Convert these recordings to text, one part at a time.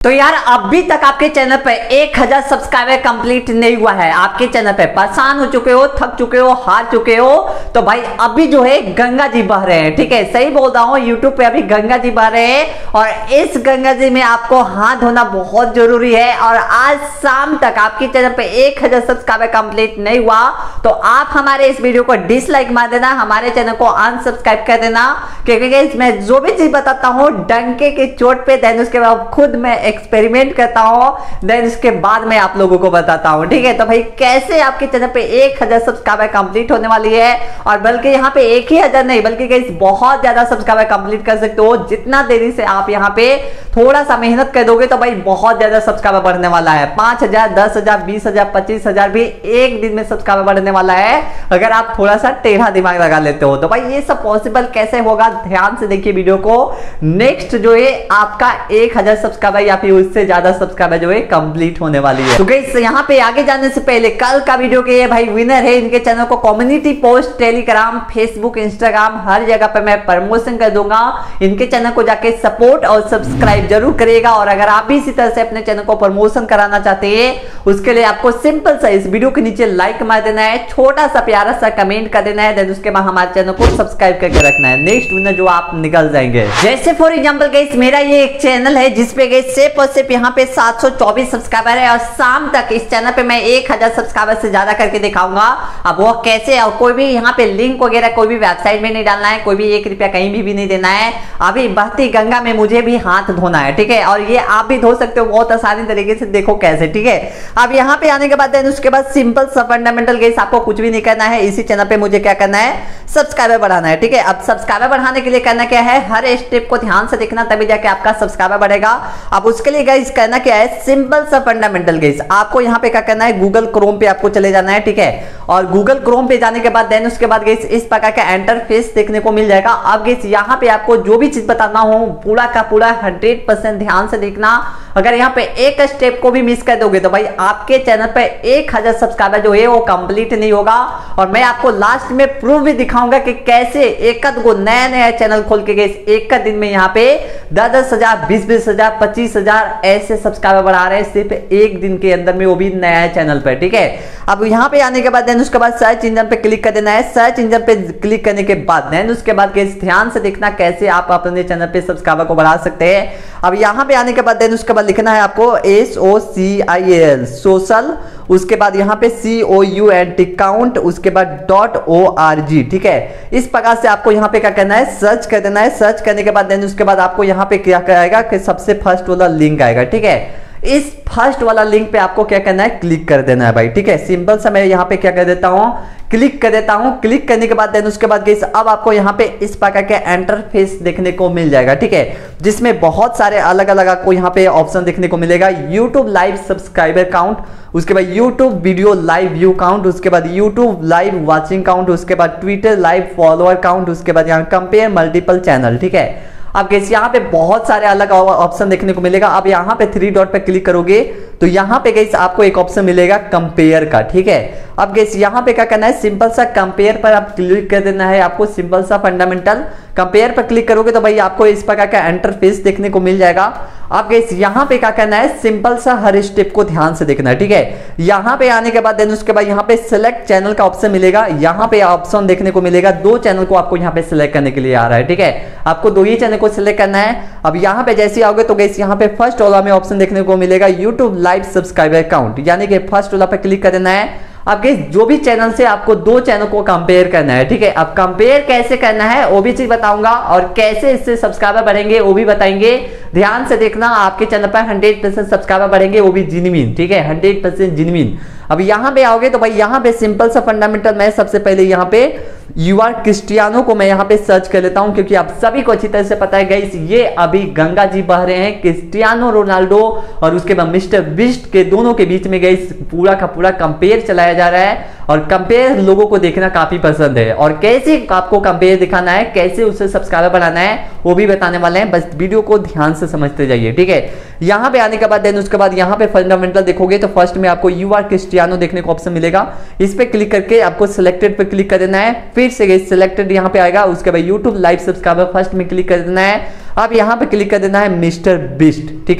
तो यार अभी तक आपके चैनल पे 1000 सब्सक्राइबर कंप्लीट नहीं हुआ है। आपके चैनल पे परेशान हो चुके हो, थक चुके हो, हार चुके हो, तो भाई अभी जो है गंगा जी बह रहे हैं। ठीक है, सही बोल रहा हूँ, यूट्यूब पे अभी गंगा जी बह रहे हैं और इस गंगा जी में आपको हाथ धोना बहुत जरूरी है। और आज शाम तक आपके चैनल पे 1000 सब्सक्राइबर कंप्लीट नहीं हुआ तो आप हमारे इस वीडियो को डिसलाइक मार देना, हमारे चैनल को अनसब्सक्राइब कर देना, क्योंकि मैं जो भी चीज बताता हूँ डंके की चोट पे देन उसके बाद खुद मैं एक्सपेरिमेंट करता हूं, देन इसके बाद मैं आप लोगों को बताता हूं। ठीक है, तो भाई कैसे आपके चैनल पे 1000 सब्सक्राइबर कंप्लीट होने वाली है, और बल्कि यहाँ पे 1000 नहीं बल्कि गाइस बहुत ज्यादा सब्सक्राइबर कंप्लीट कर सकते हो। जितना देरी से आप यहाँ पे थोड़ा सा मेहनत कर दोगे तो भाई बहुत ज्यादा सब्सक्राइबर बढ़ने वाला है। 5000, 10,000, 20,000, 25,000 भी एक दिन में सब्सक्राइबर बढ़ने वाला है अगर आप थोड़ा सा टेढ़ा दिमाग लगा लेते हो। तो भाई ये सब पॉसिबल कैसे होगा, ध्यान से देखिए वीडियो को। नेक्स्ट जो है आपका 1000 सब्सक्राइबर या फिर उससे ज्यादा सब्सक्राइबर जो है कंप्लीट होने वाली है। तो गाइस यहाँ पे आगे जाने से पहले कल का वीडियो के ये भाई विनर है, इनके चैनल को community post, Telegram, Facebook, Instagram हर जगह पे मैं प्रमोशन कर दूंगा। इनके चैनल को जाके सपोर्ट और सब्सक्राइब जरूर करिएगा। और अगर आप भी इसी तरह से अपने चैनल को प्रमोशन कराना चाहते हैं उसके लिए आपको सिंपल सा इस वीडियो के नीचे लाइक मार देना है, छोटा सा प्यारा सा कमेंट कर देना है, देन उसके बाद हमारे चैनल को सब्सक्राइब करके रखना है। नेक्स्ट विनर जो आप निकल जाएंगे। जैसे फॉर एग्जांपल गाइस मेरा ये एक चैनल है जिसपे गाइस सिर्फ और सिर्फ यहाँ पे 724 सब्सक्राइबर है और शाम तक इस चैनल पे मैं 1000 सब्सक्राइबर से ज्यादा करके दिखाऊंगा। अब वो कैसे, और कोई भी यहाँ पे लिंक वगैरह कोई भी वेबसाइट में नहीं डालना है, कोई भी 1 रुपया कहीं भी नहीं देना है। अभी बहती गंगा में मुझे भी हाथ धोना है। ठीक है, और ये आप भी धो सकते हो बहुत आसानी तरीके से, देखो कैसे। ठीक है, अब यहाँ पे आने के बाद उसके बाद सिंपल सा फंडामेंटल गाइस आपको कुछ भी नहीं करना है। इसी चैनल पे मुझे क्या करना है, सब्सक्राइबर बढ़ाना है। ठीक है, अब सब्सक्राइबर बढ़ाने के लिए करना क्या है, हर स्टेप को ध्यान से देखना तभी जाके आपका सब्सक्राइबर बढ़ेगा। अब उसके लिए गाइस करना क्या है, सिंपल सा फंडामेंटल गाइस आपको यहाँ पे क्या करना है, गूगल क्रोम पे आपको चले जाना है। ठीक है, और गूगल क्रोम पे जाने के बाद देन उसके बाद गाइस इस प्रकार का इंटरफेस देखने को मिल जाएगा। अब गाइस यहाँ पे आपको जो भी चीज बताना हो पूरा का पूरा 100% ध्यान से देखना। अगर यहाँ पे एक स्टेप को भी मिस कर दोगे तो भाई आपके चैनल पे 1000 सब्सक्राइबर जो है वो कंप्लीट नहीं होगा। और मैं आपको लास्ट में प्रूफ भी दिखाऊंगा कि कैसे एक को नया चैनल खोल के गए एक दिन में यहाँ पे 10,000, 20,000, 25,000 ऐसे सब्सक्राइबर बढ़ा रहे हैं सिर्फ एक दिन के अंदर में, वो भी नया चैनल पे। ठीक है, अब यहाँ पे आने के बाद देन उसके बाद सर्च इंजन पे क्लिक कर देना है। सर्च इंजन पे क्लिक करने के बाद देन उसके बाद ध्यान से देखना कैसे आप अपने चैनल पे सब्सक्राइबर को बढ़ा सकते हैं। अब यहाँ पे आने के बाद देन उसके बाद लिखना है आपको SOCIAL सोशल, उसके बाद यहाँ पे COUNT काउंट, उसके बाद .org। ठीक है, इस प्रकार से आपको यहाँ पे क्या करना है, सर्च कर देना है। सर्च करने के बाद देन उसके बाद आपको यहाँ पे क्या आएगा कि सबसे फर्स्ट वाला लिंक आएगा। ठीक है, इस फर्स्ट वाला लिंक पे आपको क्या करना है, क्लिक कर देना है भाई। ठीक है, सिंपल सा मैं यहाँ पे क्या कर देता हूँ, क्लिक कर देता हूँ। क्लिक करने के बाद देन उसके बाद गाइस अब आपको यहाँ पे इस प्रकार के इंटरफेस देखने को मिल जाएगा। ठीक है, जिसमें बहुत सारे अलग अलग आपको यहाँ पे ऑप्शन देखने को मिलेगा। यूट्यूब लाइव सब्सक्राइबर काउंट, उसके बाद YouTube video live view count, उसके बाद यूट्यूब लाइव वॉचिंग काउंट, उसके बाद ट्विटर लाइव फॉलोअर काउंट, उसके बाद यहाँ कंपेयर मल्टीपल चैनल। ठीक है, अब गाइस यहाँ पे बहुत सारे अलग ऑप्शन देखने को मिलेगा। अब यहाँ पे 3 डॉट पे क्लिक करोगे तो यहाँ पे गाइस आपको एक ऑप्शन मिलेगा कंपेयर का। ठीक है, अब गाइस यहाँ पे क्या करना है, सिंपल सा कंपेयर पर आप क्लिक कर देना है। आपको सिंपल सा फंडामेंटल कंपेयर पर क्लिक करोगे तो भाई आपको इस प्रकार का इंटरफेस देखने को मिल जाएगा। अब गाइस यहाँ पे क्या करना है, सिंपल सा हर स्टेप को ध्यान से देखना है। ठीक है, यहाँ पे आने के बाद देन उसके बाद यहाँ पे सिलेक्ट चैनल का ऑप्शन मिलेगा। यहाँ पे ऑप्शन देखने को मिलेगा 2 चैनल को आपको यहाँ पे सिलेक्ट करने के लिए आ रहा है। ठीक है, आपको 2 ही चैनल को सिलेक्ट करना है। अब यहाँ पे जैसे आओगे तो गाइस यहाँ पे फर्स्ट वाला में ऑप्शन देखने को मिलेगा यूट्यूब लाइव सब्सक्राइबर काउंट, यानी कि फर्स्ट वाला पे क्लिक कर देना है। अब गाइस जो भी चैनल से आपको 2 चैनल को कंपेयर करना है। ठीक है, अब कंपेयर कैसे करना है वो भी चीज बताऊंगा और कैसे इससे सब्सक्राइबर बढ़ेंगे वो भी बताएंगे। ध्यान से देखना, आपके चैनल पर 100% सब्सक्राइबर बढ़ेंगे, वो भी जेन्युइन। ठीक है, 100% जेन्युइन। अब यहाँ पे आओगे तो भाई यहाँ पे सिंपल सा फंडामेंटल मैं सबसे पहले यहाँ पे यूआर क्रिस्टियानो को मैं यहाँ पे सर्च कर लेता हूँ, क्योंकि आप सभी को अच्छी तरह से पता है गाइस ये अभी गंगा जी बह रहे हैं। क्रिस्टियानो रोनाल्डो और उसके बाद मिस्टर बीस्ट के दोनों के बीच में गाइस पूरा का पूरा कंपेयर चलाया जा रहा है और कंपेयर लोगों को देखना काफी पसंद है। और कैसे आपको कंपेयर दिखाना है, कैसे उससे सब्सक्राइबर बनाना है वो भी बताने वाले हैं, बस वीडियो को ध्यान से समझते जाइए। ठीक है, यहाँ पे आने के बाद देन उसके बाद यहाँ पे फंडामेंटल देखोगे तो फर्स्ट में आपको यूआर क्रिस्टियानो देखने को ऑप्शन मिलेगा। इस पे क्लिक करके आपको सिलेक्टेड पे क्लिक कर देना है। फिर से सिलेक्टेड यहाँ पे आएगा, उसके बाद यूट्यूब लाइव सब्सक्राइबर फर्स्ट में क्लिक कर देना है। अब यहाँ पे क्लिक कर देना है मिस्टर बीस्ट। ठीक है,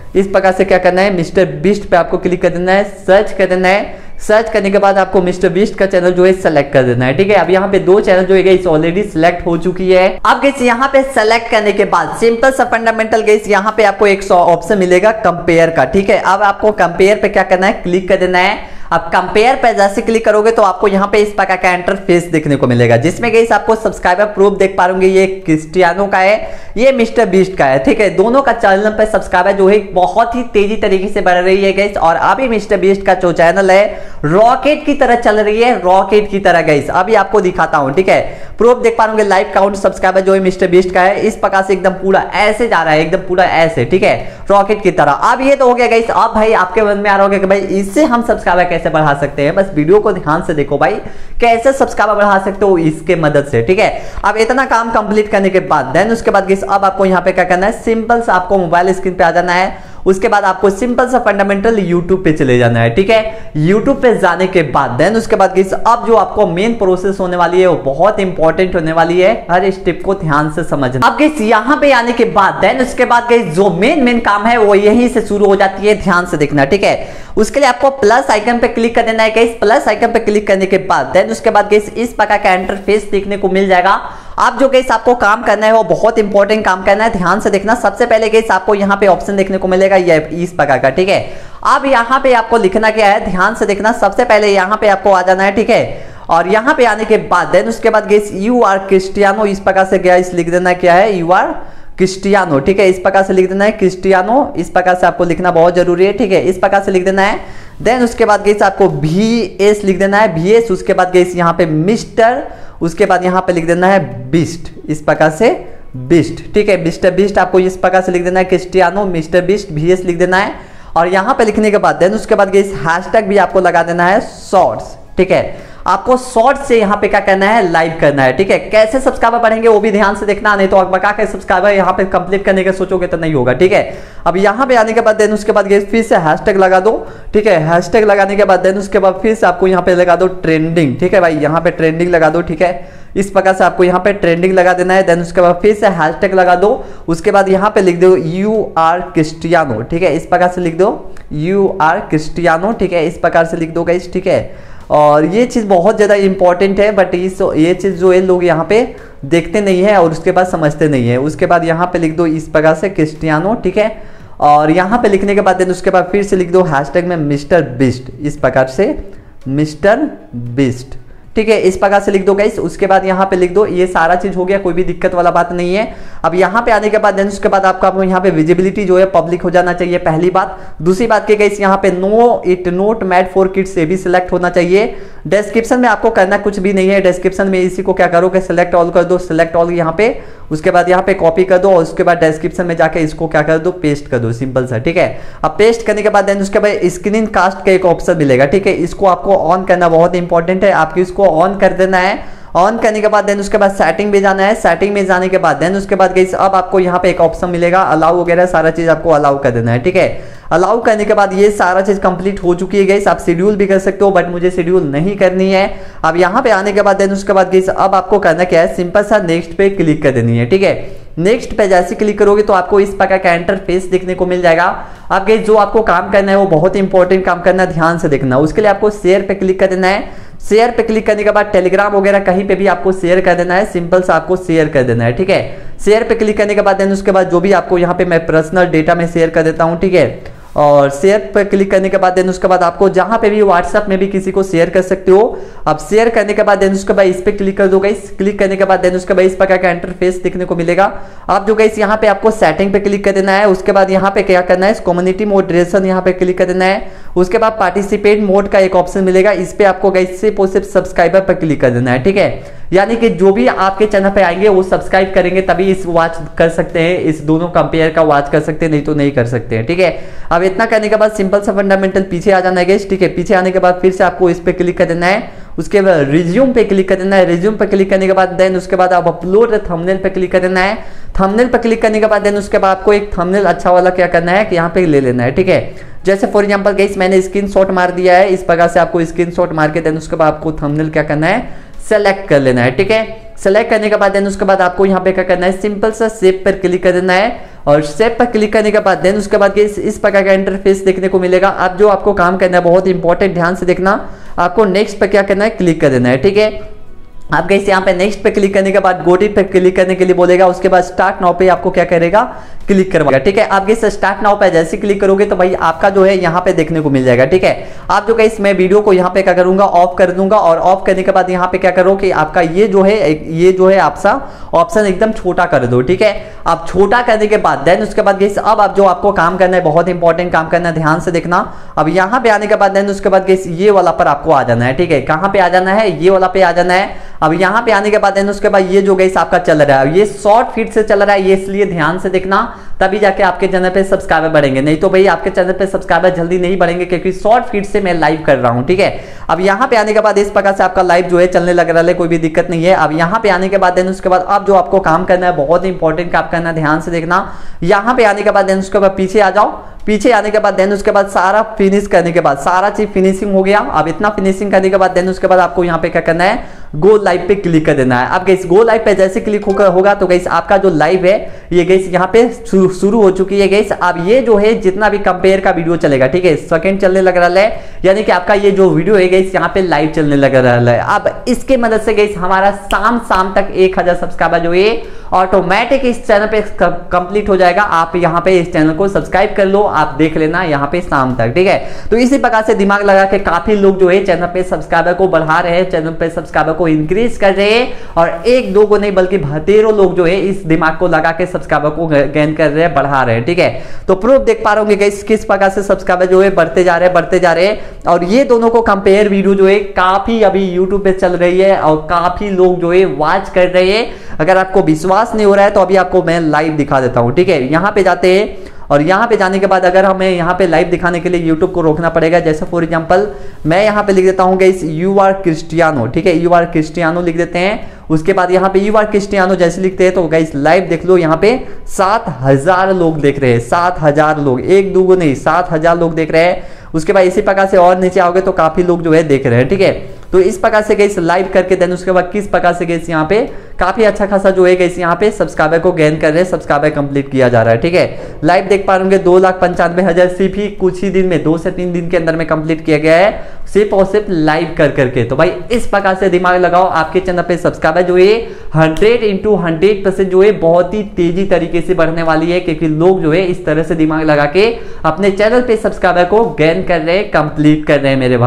इस प्रकार से क्या करना है, मिस्टर बीस्ट पे आपको क्लिक कर देना है, सर्च कर देना है। सर्च करने के बाद आपको मिस्टर बीस्ट का चैनल जो है सेलेक्ट कर देना है, ठीक है। अब यहाँ पे 2 चैनल जो है गाइस ऑलरेडी सिलेक्ट हो चुकी है। अब गाइस यहाँ पे सेलेक्ट करने के बाद सिंपल सा फंडामेंटल गाइस यहाँ पे आपको एक ऑप्शन मिलेगा कंपेयर का, ठीक है। अब आपको कंपेयर पे क्या करना है, क्लिक कर देना है। अब कंपेयर पे जैसे क्लिक करोगे तो आपको यहाँ पे इस प्रकार का इंटरफेस देखने को मिलेगा, जिसमें गाइस आपको सब्सक्राइबर प्रूफ देख पा रहे, ये क्रिस्टियानो का है, ये मिस्टर बीस्ट का है, ठीक है। दोनों का चैनल पे सब्सक्राइबर जो है बहुत ही तेजी तरीके से बढ़ रही है गाइस। और अभी मिस्टर बीस्ट का जो चैनल है रॉकेट की तरह चल रही है, रॉकेट की तरह गाइस। अभी आपको दिखाता हूं, ठीक है। प्रूफ देख पा रहे लाइव काउंट सब्सक्राइबर जो है मिस्टर बीस्ट का है, इस प्रकार से एकदम पूरा ऐसे जा रहा है, एकदम पूरा ऐसे, ठीक है, रॉकेट की तरह। अब ये तो हो गया गाइस। अब भाई आपके मन में आ रहा होगा कि भाई इससे हम सब्सक्राइबर कैसे बढ़ा सकते हैं। बस वीडियो को ध्यान से देखो भाई, कैसे सब्सक्राइबर बढ़ा सकते हो इसके मदद से, ठीक है। अब इतना काम कंप्लीट करने के बाद देन उसके बाद गाइस अब आपको यहाँ पे क्या करना है, सिंपल सा आपको मोबाइल स्क्रीन पे आ जाना है। उसके बाद आपको सिंपल सा फंडामेंटल YouTube पे चले जाना है, ठीक है। YouTube पे जाने के बाद देन उसके बाद गाइस अब जो आपको मेन प्रोसेस होने वाली है वो बहुत इंपॉर्टेंट होने वाली है, हर स्टेप को ध्यान से समझना। अब गाइस यहाँ पे आने के बाद देन उसके बाद गाइस जो मेन काम है वो यहीं से शुरू हो जाती है, ध्यान से देखना, ठीक है। उसके लिए आपको प्लस आइकन पे क्लिक कर देना है गाइस। प्लस आइकन पे क्लिक करने के बाद देन उसके बाद गाइस इस प्रकार का इंटरफेस देखने को मिल जाएगा। आप जो गाइस आपको काम करना है वो बहुत इंपॉर्टेंट काम करना है, ध्यान से देखना। सबसे पहले गाइस आपको यहाँ पे ऑप्शन देखने को मिलेगा ये इस प्रकार का, ठीक है। अब यहाँ पे आपको लिखना क्या है, ध्यान से देखना। सबसे पहले यहाँ पे आपको आ जाना है, ठीक है। और यहाँ पे आने के बाद देन उसके बाद गाइस यू आर क्रिस्टियानो इस प्रकार से गाइस लिख देना क्या है, यू आर क्रिस्टियानो, ठीक है। इस प्रकार से लिख देना है क्रिस्टियानो, इस प्रकार से आपको लिखना बहुत जरूरी है, ठीक है। इस प्रकार से लिख देना है। देन उसके बाद गाइस आपको VS लिख देना है, VS। उसके बाद गाइस यहाँ पे मिस्टर, उसके बाद यहाँ पे लिख देना है बीस्ट, इस प्रकार से बीस्ट, ठीक है। मिस्टर बीस्ट आपको इस प्रकार से लिख देना है, क्रिस्टियानो मिस्टर बीस्ट VS लिख देना है। और यहाँ पे लिखने के बाद देन उसके बाद गाइस हैशटैग भी आपको लगा देना है शॉर्ट्स, ठीक है। आपको शॉर्ट से यहाँ पे क्या करना है, लाइव करना है, ठीक है। कैसे सब्सक्राइबर बढ़ेंगे वो भी ध्यान से देखना, नहीं तो बका के सब्सक्राइबर यहाँ पे कंप्लीट करने का सोचोगे तो नहीं होगा, ठीक है। अब यहाँ पे आने के बाद देन उसके बाद फिर से हैशटैग लगा दो, ठीक है। हैशटैग लगाने के बाद देन उसके बाद फिर से आपको यहाँ पे लगा दो ट्रेंडिंग, ठीक है भाई, यहाँ पे ट्रेंडिंग लगा दो, ठीक है। इस प्रकार से आपको यहाँ पे ट्रेंडिंग लगा देना है। देन उसके बाद फिर से हैशटैग लगा दो। उसके बाद यहाँ पे लिख दो यू आर क्रिस्टियानो, ठीक है। इस प्रकार से लिख दो यू आर क्रिस्टियानो, ठीक है। इस प्रकार से लिख दो गाइस, ठीक है। और ये चीज़ बहुत ज़्यादा इंपॉर्टेंट है, बट ये चीज़ जो है लोग यहाँ पे देखते नहीं है और उसके बाद समझते नहीं है। उसके बाद यहाँ पे लिख दो इस प्रकार से क्रिस्टियानो, ठीक है। और यहाँ पे लिखने के बाद देन उसके बाद फिर से लिख दो हैशटैग में मिस्टर बीस्ट, इस प्रकार से मिस्टर बीस्ट, ठीक है। इस प्रकार से लिख दो गाइस। उसके बाद यहाँ पे लिख दो, ये सारा चीज हो गया, कोई भी दिक्कत वाला बात नहीं है। अब यहाँ पे आने के बाद देन उसके बाद आपका यहाँ पे विजिबिलिटी जो है पब्लिक हो जाना चाहिए, पहली बात। दूसरी बात की गाइस यहाँ पे no it not made for kids से भी सिलेक्ट होना चाहिए। डिस्क्रिप्शन में आपको करना कुछ भी नहीं है, डिस्क्रिप्शन में इसी को क्या करो कि सिलेक्ट ऑल कर दो, सिलेक्ट ऑल यहाँ पे। उसके बाद यहाँ पे कॉपी कर दो और उसके बाद डिस्क्रिप्शन में जाके इसको क्या कर दो, पेस्ट कर दो, सिंपल सा, ठीक है। अब पेस्ट करने के बाद देन उसके बाद स्क्रीन कास्ट का एक ऑप्शन मिलेगा, ठीक है। इसको आपको ऑन करना बहुत इंपॉर्टेंट है, आपको इसको ऑन कर देना है। ऑन करने के बाद देन उसके बाद सेटिंग में जाना है। सेटिंग में जाने के बाद देन उसके बाद गाइस अब आपको यहाँ पे एक ऑप्शन मिलेगा अलाउ वगैरह, सारा चीज आपको अलाउ कर देना है, ठीक है। अलाउ करने के बाद ये सारा चीज कंप्लीट हो चुकी है गाइस। आप शेड्यूल भी कर सकते हो, बट मुझे शेड्यूल नहीं करनी है। अब यहाँ पे आने के बाद देन उसके बाद गाइस अब आपको करना क्या है, सिंपल सा नेक्स्ट पे क्लिक कर देनी है, ठीक है। नेक्स्ट पे जैसे क्लिक करोगे तो आपको इस प्रकार का इंटरफेस देखने को मिल जाएगा। अब गाइस जो आपको काम करना है वो बहुत इंपॉर्टेंट काम करना है, ध्यान से देखना। उसके लिए आपको शेयर पे क्लिक कर देना है। शेयर पे क्लिक करने के बाद टेलीग्राम वगैरह कहीं पे भी आपको शेयर कर देना है, सिंपल सा आपको शेयर कर देना है, ठीक है। शेयर पे क्लिक करने के बाद देन उसके बाद जो भी आपको यहाँ पे मैं पर्सनल डेटा में शेयर कर देता हूँ, ठीक है। और शेयर पर क्लिक करने के बाद देन उसके बाद आपको जहां पे भी व्हाट्सएप में भी किसी को शेयर कर सकते हो। अब शेयर करने के बाद देन उसके बाद इस पे क्लिक कर दो गाइस। क्लिक करने के बाद देन उसके बाद इस प्रकार का इंटरफेस देखने को मिलेगा। अब जो गाइस यहाँ पे आपको सेटिंग पे क्लिक कर देना है। उसके बाद यहाँ पे क्या करना है, कम्युनिटी मॉडरेशन यहाँ पे क्लिक कर देना है। उसके बाद पार्टिसिपेट मोड का एक ऑप्शन मिलेगा, इस पे आपको गाइस सिर्फ सब्सक्राइबर पर क्लिक कर देना है, ठीक है। यानी कि जो भी आपके चैनल पे आएंगे वो सब्सक्राइब करेंगे तभी इस वॉच कर सकते हैं, इस दोनों कंपेयर का वॉच कर सकते हैं, नहीं तो नहीं कर सकते हैं, ठीक है। अब इतना करने के बाद सिंपल सा फंडामेंटल पीछे आ जाना है गाइस, ठीक है। पीछे आने के बाद फिर से आपको इस पे क्लिक कर देना है। उसके बाद रिज्यूम पे क्लिक कर देना है। रिज्यूम पे क्लिक करने के बाद देन उसके बाद आप अपलोड थंबनेल पे क्लिक कर देना है। थंबनेल पे क्लिक करने के बाद देन उसके बाद आपको एक थंबनेल अच्छा वाला क्या करना है कि यहाँ पे ले लेना है, ठीक है। जैसे फॉर एग्जांपल गाइस मैंने स्क्रीनशॉट मार दिया है, इस प्रकार से आपको स्क्रीनशॉट मार के देन उसके बाद आपको थंबनेल क्या करना है, सेलेक्ट कर लेना है, ठीक है। सेलेक्ट करने के बाद देन उसके बाद आपको यहाँ पे क्या करना है, सिंपल सा सेव पर क्लिक कर देना है। और सेव पर क्लिक करने के बाद देन उसके बाद गाइस इस प्रकार का इंटरफेस देखने को मिलेगा। अब जो आपको काम करना है बहुत इंपॉर्टेंट, ध्यान से देखना, आपको नेक्स्ट पर क्या करना है, क्लिक कर देना है। ठीक है, आप गाइस यहाँ पे नेक्स्ट पे क्लिक करने के बाद गोटी पे क्लिक करने के लिए बोलेगा, उसके बाद स्टार्ट नाउ पे आपको क्या करेगा, क्लिक करवाएगा। ठीक है, आप गाइस स्टार्ट नाउ पे जैसे क्लिक करोगे तो भाई आपका जो है यहाँ पे देखने को मिल जाएगा। ठीक है, आप जो गाइस मैं वीडियो को यहाँ पे क्या करूंगा, ऑफ कर दूंगा और ऑफ करने के बाद यहाँ पे क्या करो कि आपका ये जो है आपका ऑप्शन एकदम छोटा कर दो। ठीक है, आप छोटा करने के बाद देन उसके बाद गाइस अब आप जो आपको काम करना है बहुत इंपॉर्टेंट काम करना है, ध्यान से देखना। अब यहाँ पे आने के बाद देन उसके बाद गाइस ये वाला पर आपको आ जाना है। ठीक है, कहाँ पे आ जाना है, ये वाला पे आ जाना है। अब यहाँ पे आने के बाद देन उसके बाद ये जो गाइस आपका चल रहा है ये शॉर्ट फीड से चल रहा है, ये इसलिए ध्यान से देखना, तभी जाके आपके चैनल पे सब्सक्राइबर बढ़ेंगे, नहीं तो भाई आपके चैनल पे सब्सक्राइबर जल्दी नहीं बढ़ेंगे क्योंकि शॉर्ट फीड से मैं लाइव कर रहा हूं। ठीक है, अब यहाँ पे आने के बाद इस प्रकार से आपका लाइव जो है चलने लग रहा है, कोई भी दिक्कत नहीं है। अब यहाँ पे आने के बाद देन उसके बाद अब जो आपको काम करना है बहुत इंपॉर्टेंट काम करना है, ध्यान से देखना। यहाँ पे आने के बाद देन उसके बाद पीछे आ जाओ, पीछे आने के बाद देन उसके बाद सारा फिनिश करने के बाद सारा चीज फिनिशिंग हो गया। अब इतना फिनिशिंग करने के बाद देन उसके बाद आपको यहाँ पे क्या करना है, गो लाइव पे क्लिक कर देना है। अब गाइस गो लाइव पे जैसे क्लिक होगा तो गाइस आपका जो लाइव है ये गाइस यहाँ पे शुरू हो चुकी है गाइस। अब ये जो है जितना भी कंपेयर का वीडियो चलेगा, ठीक है, सेकंड चलने लग रहा है, यानी कि आपका ये जो वीडियो है गाइस यहाँ पे लाइव चलने लग रहा है। अब इसके मदद से गाइस हमारा शाम तक 1000 सब्सक्राइबर जो है ऑटोमेटिक इस चैनल पे कंप्लीट हो जाएगा। आप यहाँ पे इस चैनल को सब्सक्राइब कर लो, आप देख लेना यहाँ पे शाम तक। ठीक है, तो इसी प्रकार से दिमाग लगा के काफी लोग जो है चैनल पे सब्सक्राइबर को बढ़ा रहे हैं, चैनल पे सब्सक्राइबर को इंक्रीज कर रहे हैं, और एक दो को नहीं बल्कि बतेरों लोग जो है इस दिमाग को लगा के सब्सक्राइबर को गेन कर रहे हैं, बढ़ा रहे हैं। ठीक है, तो प्रूफ देख पा रहे होंगे किस प्रकार से सब्सक्राइबर जो है बढ़ते जा रहे हैं। और ये दोनों को कंपेयर वीडियो जो है काफी अभी यूट्यूब पे चल रही है और काफी लोग जो है वॉच कर रहे हैं। अगर आपको विश्वास नहीं हो रहा है तो अभी आपको मैं लाइव दिखा देता हूं। ठीक है, यहाँ पे जाते हैं और यहाँ पे जाने के बाद अगर हमें यहाँ पे लाइव दिखाने के लिए YouTube को रोकना पड़ेगा, जैसे फॉर एग्जांपल मैं यहाँ पे लिख देता हूँ गाइस यू आर क्रिस्टियानो। ठीक है, यू आर क्रिस्टियानो लिख देते हैं। उसके बाद यहाँ पे यू आर क्रिस्टियानो जैसे लिखते हैं तो गाइस लाइव देख लो, यहाँ पे 7000 लोग देख रहे हैं, 7000 लोग, एक दो नहीं 7000 लोग देख रहे हैं। उसके बाद इसी प्रकार से और नीचे आओगे तो काफी लोग जो है देख रहे हैं। ठीक है, तो इस प्रकार से गाइस लाइव करके देन उसके बाद किस प्रकार से गाइस यहाँ पे काफी अच्छा खासा जो है गाइस यहाँ पे सब्सक्राइबर को गेन कर रहे हैं, सब्सक्राइबर कंप्लीट किया जा रहा है। ठीक है, लाइव देख पा रहे 2,95,000 सिर्फ ही कुछ ही दिन में 2 से 3 दिन के अंदर में कंप्लीट किया गया है, सिर्फ और सिर्फ लाइव कर करके। तो भाई इस प्रकार से दिमाग लगाओ, आपके चैनल पे सब्सक्राइबर जो है 100% जो है बहुत ही तेजी तरीके से बढ़ने वाली है, क्योंकि लोग जो है इस तरह से दिमाग लगा के अपने चैनल पे सब्सक्राइबर को गेन कर रहे हैं, कंप्लीट कर रहे हैं मेरे भाई।